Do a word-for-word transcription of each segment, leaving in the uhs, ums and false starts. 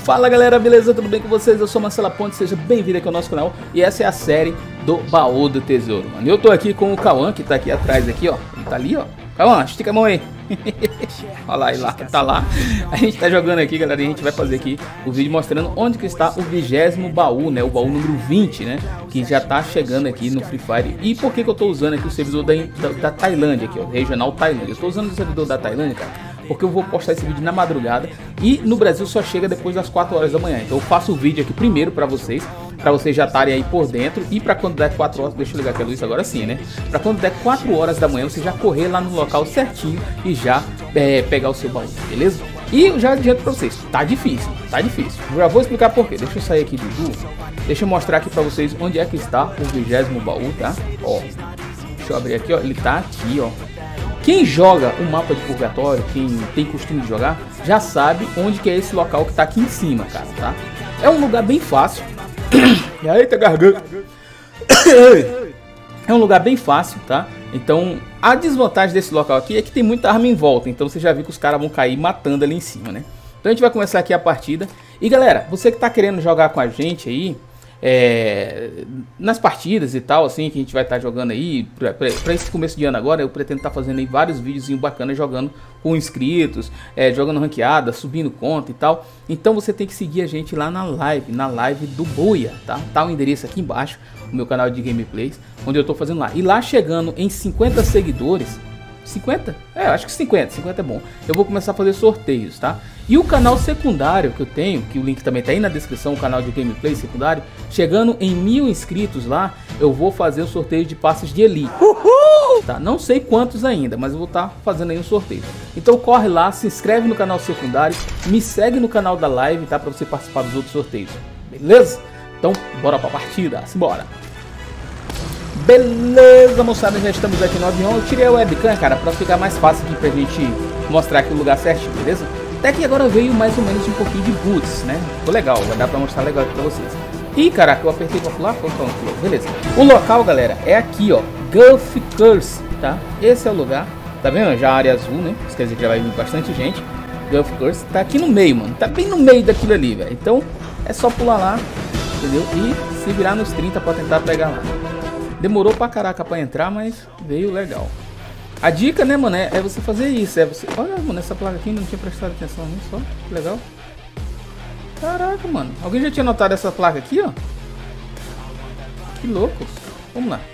Fala galera, beleza? Tudo bem com vocês? Eu sou Marcelo Ponte, seja bem-vindo aqui ao nosso canal. E essa é a série do Baú do Tesouro, mano. Eu tô aqui com o Cauã, que tá aqui atrás, aqui, ó. Ele tá ali, ó. Cauã, estica a mão aí. Olha lá, ele lá, tá lá. A gente tá jogando aqui, galera, e a gente vai fazer aqui o vídeo mostrando onde que está o vigésimo baú, né? O baú número vinte, né? Que já tá chegando aqui no Free Fire. E por que que eu tô usando aqui o servidor da, da, da Tailândia, aqui, ó, regional Tailândia. Eu tô usando o servidor da Tailândia, cara, porque eu vou postar esse vídeo na madrugada e no Brasil só chega depois das quatro horas da manhã. Então eu faço o vídeo aqui primeiro pra vocês, pra vocês já estarem aí por dentro. E pra quando der quatro horas, deixa eu ligar aqui a luz agora sim, né? Pra quando der quatro horas da manhã, você já correr lá no local certinho e já é, pegar o seu baú, beleza? E eu já adianto pra vocês, tá difícil, tá difícil. Eu já vou explicar por quê. Deixa eu sair aqui do Ju. Deixa eu mostrar aqui pra vocês onde é que está o vigésimo baú, tá? Ó, deixa eu abrir aqui, ó. Ele tá aqui, ó. Quem joga o mapa de Purgatório, quem tem costume de jogar, já sabe onde que é esse local que tá aqui em cima, cara, tá? É um lugar bem fácil. E aí, tá garganta. É um lugar bem fácil, tá? Então, a desvantagem desse local aqui é que tem muita arma em volta. Então, você já viu que os caras vão cair matando ali em cima, né? Então, a gente vai começar aqui a partida. E, galera, você que tá querendo jogar com a gente aí, É, nas partidas e tal, assim, que a gente vai estar tá jogando aí pra, pra, pra esse começo de ano agora, eu pretendo estar tá fazendo aí vários vídeos bacanas jogando com inscritos, é, jogando ranqueada, subindo conta e tal. Então você tem que seguir a gente lá na live, na live do Boia, tá? Tá o endereço aqui embaixo, o meu canal de gameplays, onde eu tô fazendo lá. E lá chegando em cinquenta seguidores, cinquenta? É, acho que cinquenta, cinquenta é bom. Eu vou começar a fazer sorteios, tá? E o canal secundário que eu tenho, que o link também tá aí na descrição, o canal de gameplay secundário, chegando em mil inscritos lá, eu vou fazer o sorteio de passes de Elite. Uhul! Tá? Não sei quantos ainda, mas eu vou estar tá fazendo aí um sorteio. Então corre lá, se inscreve no canal secundário, me segue no canal da live, tá? Pra você participar dos outros sorteios, beleza? Então, bora pra partida, simbora! Beleza, moçada, já estamos aqui no avião. Eu tirei a webcam, cara, pra ficar mais fácil aqui pra gente mostrar aqui o lugar certinho, beleza? Até que agora veio mais ou menos um pouquinho de boots, né? Ficou legal, vai dar pra mostrar legal aqui pra vocês. Ih, caraca, eu apertei pra pular, pronto, pronto, beleza. O local, galera, é aqui, ó, Gulf Curse, tá? Esse é o lugar, tá vendo? Já a área azul, né? Isso quer dizer que já vai vir bastante gente. Gulf Curse tá aqui no meio, mano, tá bem no meio daquilo ali, velho. Então, é só pular lá, entendeu? E se virar nos trinta pra tentar pegar lá. Demorou pra caraca pra entrar, mas veio legal. A dica, né, mano, é, é você fazer isso. É você... Olha, mano, essa placa aqui não tinha prestado atenção nem só. Que legal. Caraca, mano. Alguém já tinha notado essa placa aqui, ó? Que louco. Vamos lá.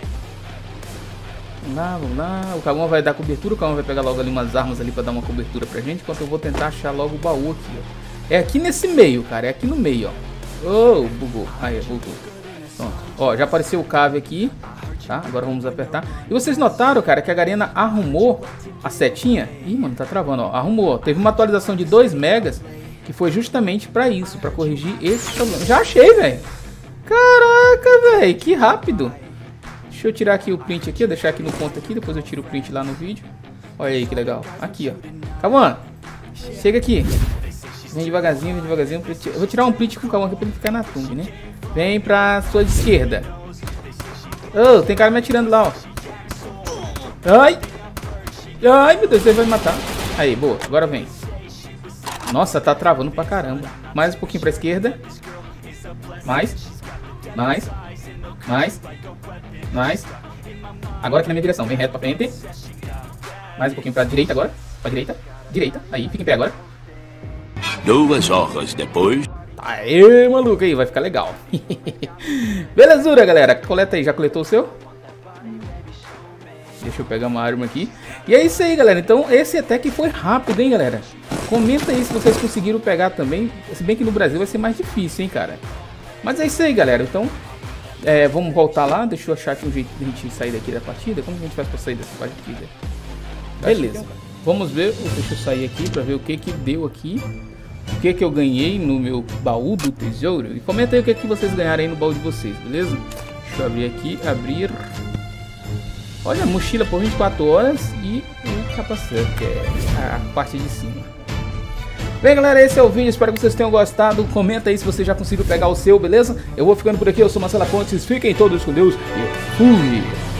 Vamos lá, vamos lá. O Cauã vai dar cobertura. O Cauã vai pegar logo ali umas armas ali pra dar uma cobertura pra gente. Enquanto eu vou tentar achar logo o baú aqui, ó. É aqui nesse meio, cara. É aqui no meio, ó. Oh, bugou. Aí, bugou. Pronto. Ó, já apareceu o cave aqui. Tá, agora vamos apertar. E vocês notaram, cara, que a Garena arrumou a setinha. Ih, mano, tá travando, ó. Arrumou. Teve uma atualização de dois megas que foi justamente pra isso, pra corrigir esse problema. Já achei, velho. Caraca, velho, que rápido. Deixa eu tirar aqui o print aqui, ó, deixar aqui no ponto aqui, depois eu tiro o print lá no vídeo. Olha aí que legal. Aqui, ó. Calma, chega aqui. Vem devagarzinho, vem devagarzinho. Eu vou tirar um print com o Cauã aqui pra ele ficar na thumb, né? Vem pra sua esquerda. Oh, tem cara me atirando lá, ó. Ai! Ai, meu Deus, ele vai me matar. Aí, boa, agora vem. Nossa, tá travando pra caramba. Mais um pouquinho pra esquerda. Mais. Mais. Mais. Mais. Agora aqui na minha direção, vem reto pra frente. Mais um pouquinho pra direita agora. Pra direita. Direita. Aí, fica em pé agora. Duas horas depois. Aê, maluco, aí vai ficar legal. Belezura, galera. Coleta aí, já coletou o seu? Deixa eu pegar uma arma aqui. E é isso aí, galera. Então, esse até que foi rápido, hein, galera? Comenta aí se vocês conseguiram pegar também. Se bem que no Brasil vai ser mais difícil, hein, cara? Mas é isso aí, galera. Então, é, vamos voltar lá. Deixa eu achar aqui um jeito de a gente sair daqui da partida. Como que a gente faz pra sair dessa partida? Beleza. Vamos ver. Deixa eu sair aqui pra ver o que que deu aqui. O que que eu ganhei no meu baú do tesouro. E comenta aí o que que vocês ganharam aí no baú de vocês, beleza? Deixa eu abrir aqui, abrir. Olha, mochila por vinte e quatro horas e o capacete, que é a parte de cima. Bem, galera, esse é o vídeo, espero que vocês tenham gostado. Comenta aí se você já conseguiu pegar o seu, beleza? Eu vou ficando por aqui, eu sou Marcelo Pontes, fiquem todos com Deus e fui!